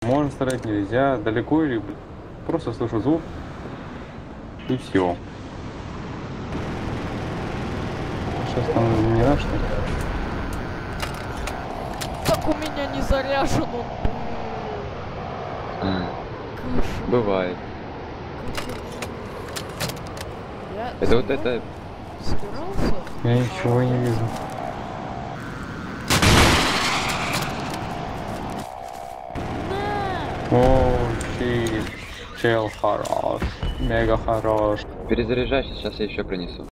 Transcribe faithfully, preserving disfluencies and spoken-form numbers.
Можно стрелять, нельзя. Далеко или просто слышу звук. И все. Сейчас там мираж, что ли? Так у меня не заряжен он. А, Каша. бывает. Я Это вот собирал- это... собирался? Я ничего не вижу. На! О, чел, чел хорош. Мега хорош. Перезаряжайся, сейчас я еще принесу.